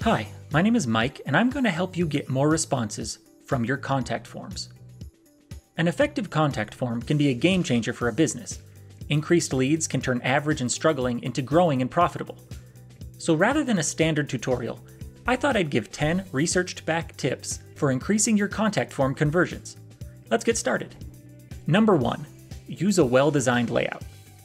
Hi, my name is Mike, and I'm going to help you get more responses from your contact forms. An effective contact form can be a game changer for a business. Increased leads can turn average and struggling into growing and profitable. So rather than a standard tutorial, I thought I'd give 10 researched-backed tips for increasing your contact form conversions. Let's get started. Number 1. Use a well-designed layout.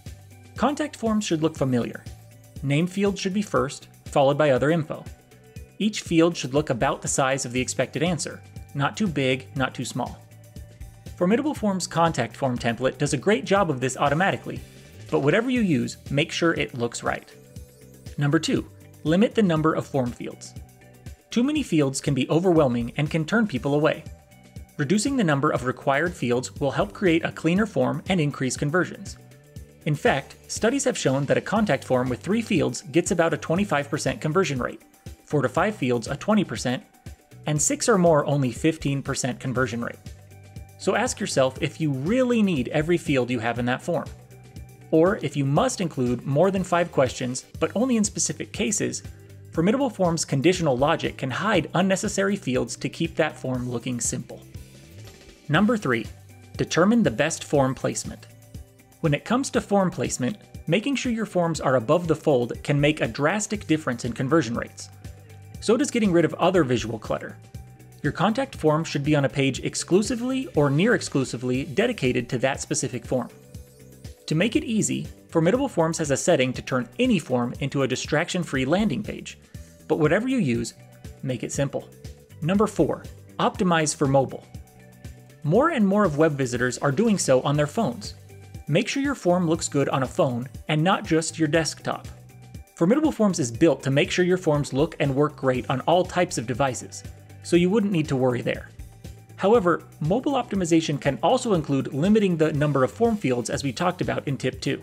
Contact forms should look familiar. Name field should be first, followed by other info. Each field should look about the size of the expected answer, not too big, not too small. Formidable Forms contact form template does a great job of this automatically, but whatever you use, make sure it looks right. Number 2. Limit the number of form fields. Too many fields can be overwhelming and can turn people away. Reducing the number of required fields will help create a cleaner form and increase conversions. In fact, studies have shown that a contact form with 3 fields gets about a 25% conversion rate, 4 to 5 fields a 20%, and 6 or more only 15% conversion rate. So ask yourself if you really need every field you have in that form. Or if you must include more than 5 questions, but only in specific cases, Formidable Forms conditional logic can hide unnecessary fields to keep that form looking simple. Number 3. Determine the best form placement. When it comes to form placement, making sure your forms are above the fold can make a drastic difference in conversion rates. So does getting rid of other visual clutter. Your contact form should be on a page exclusively or near exclusively dedicated to that specific form. To make it easy, Formidable Forms has a setting to turn any form into a distraction-free landing page. But whatever you use, make it simple. Number 4. Optimize for mobile. More and more of web visitors are doing so on their phones. Make sure your form looks good on a phone and not just your desktop. Formidable Forms is built to make sure your forms look and work great on all types of devices, so you wouldn't need to worry there. However, mobile optimization can also include limiting the number of form fields as we talked about in tip 2.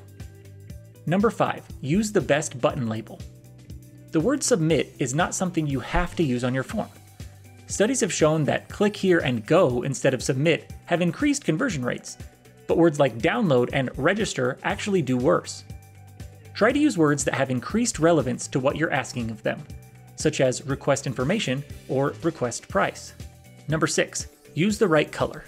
Number 5. Use the best button label. The word submit is not something you have to use on your form. Studies have shown that click here and go instead of submit have increased conversion rates, but words like download and register actually do worse. Try to use words that have increased relevance to what you're asking of them, such as request information or request price. Number 6. Use the right color.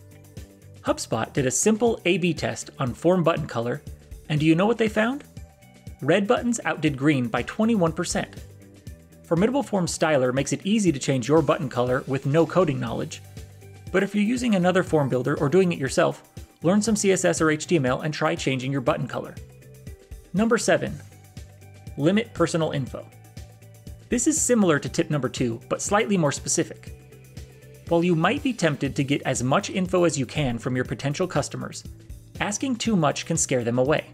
HubSpot did a simple A/B test on form button color, and do you know what they found? Red buttons outdid green by 21%. Formidable Forms Styler makes it easy to change your button color with no coding knowledge, but if you're using another form builder or doing it yourself, learn some CSS or HTML and try changing your button color. Number 7. Limit personal info. This is similar to tip number 2, but slightly more specific. While you might be tempted to get as much info as you can from your potential customers, asking too much can scare them away.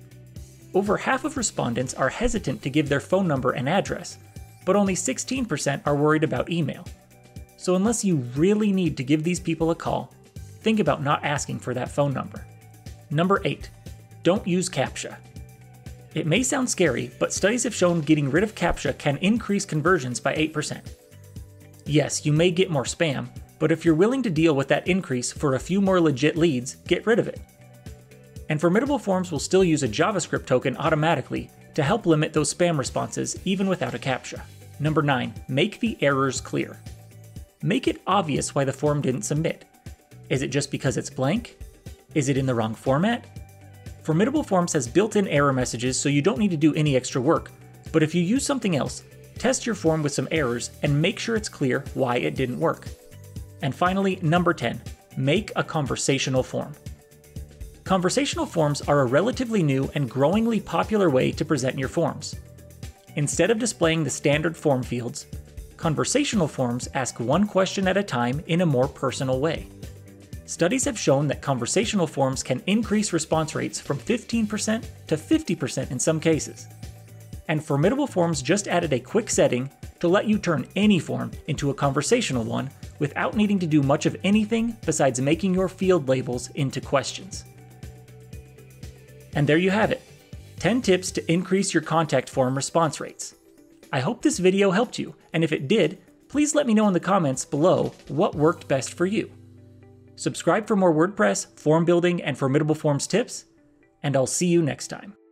Over half of respondents are hesitant to give their phone number and address, but only 16% are worried about email. So unless you really need to give these people a call, think about not asking for that phone number. Number 8. Don't use captcha. It may sound scary, but studies have shown getting rid of captcha can increase conversions by 8%. Yes, you may get more spam, but if you're willing to deal with that increase for a few more legit leads, get rid of it. And Formidable Forms will still use a JavaScript token automatically to help limit those spam responses even without a captcha. Number 9. Make the errors clear. Make it obvious why the form didn't submit. Is it just because it's blank? Is it in the wrong format? Formidable Forms has built-in error messages so you don't need to do any extra work, but if you use something else, test your form with some errors and make sure it's clear why it didn't work. And finally, number 10, make a conversational form. Conversational forms are a relatively new and growingly popular way to present your forms. Instead of displaying the standard form fields, conversational forms ask one question at a time in a more personal way. Studies have shown that conversational forms can increase response rates from 15% to 50% in some cases. And Formidable Forms just added a quick setting to let you turn any form into a conversational one without needing to do much of anything besides making your field labels into questions. And there you have it, 10 tips to increase your contact form response rates. I hope this video helped you, and if it did, please let me know in the comments below what worked best for you. Subscribe for more WordPress, form building, and Formidable Forms tips, and I'll see you next time.